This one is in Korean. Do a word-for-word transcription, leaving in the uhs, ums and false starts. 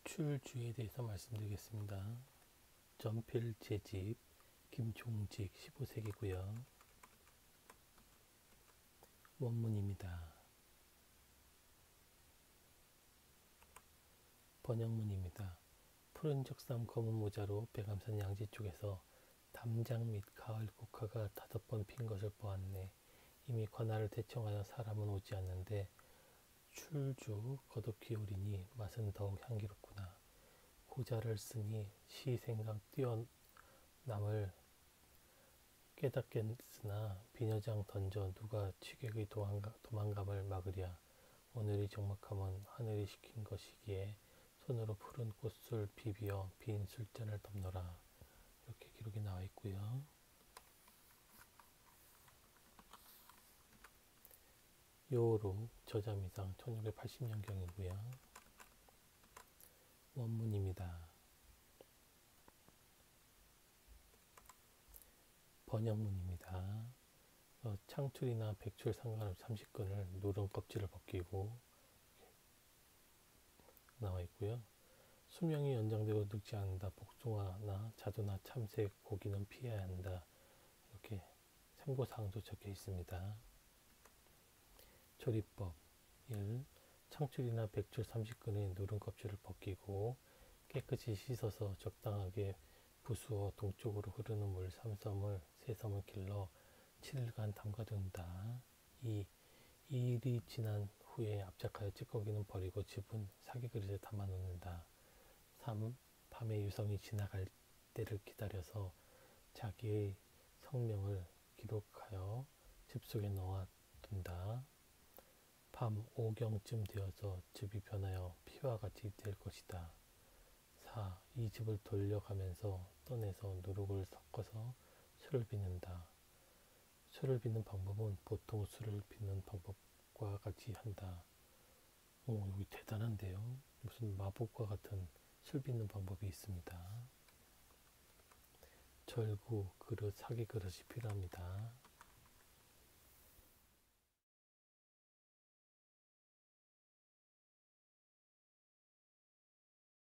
출주에 대해서 말씀드리겠습니다. 전필 제집 김종직 십오 세기고요. 원문입니다. 번역문입니다. 푸른 적삼 검은 모자로 백암산 양지 쪽에서 담장 및 가을 국화가 다섯 번 핀 것을 보았네. 이미 관할을 대청하여 사람은 오지 않는데 출주 거듭기 오리니 맛은 더욱 향기롭구나. 고자를 쓰니 시 생각 뛰어남을 깨닫겠으나 비녀장 던져 누가 취객의 도망가, 도망감을 막으랴. 오늘이 적막하면 하늘이 시킨 것이기에 손으로 푸른 꽃술 비비어 빈 술잔을 덮너라. 이렇게 기록이 나와 있고요. 요로 저자미상 천육백팔십 년경이고요. 원문입니다. 번역문입니다. 어, 창출이나 백출 상관없이 삼십 근을 누른 껍질을 벗기고 나와 있고요. 수명이 연장되고 늙지 않는다. 복숭아나 자두나 참새, 고기는 피해야 한다. 이렇게 참고사항도 적혀 있습니다. 조리법 일. 창출이나 백출 삼십 근의 누른 껍질을 벗기고 깨끗이 씻어서 적당하게 부수어 동쪽으로 흐르는 물 삼 섬을 세 섬을 길러 칠 일간 담가둔다. 이. 이 일이 지난 후에 압착하여 찌꺼기는 버리고 즙은 사기그릇에 담아 놓는다. 삼. 밤에 유성이 지나갈 때를 기다려서 자기의 성명을 기록하여 즙 속에 넣어 둔다. 밤 오경쯤 되어서 즙이 변하여 피와 같이 될 것이다. 사. 이 즙을 돌려가면서 떠내서 누룩을 섞어서 술을 빚는다. 술을 빚는 방법은 보통 술을 빚는 방법과 같이 한다. 오, 여기 대단한데요. 무슨 마법과 같은 술 빚는 방법이 있습니다. 절구, 그릇, 사기 그릇이 필요합니다.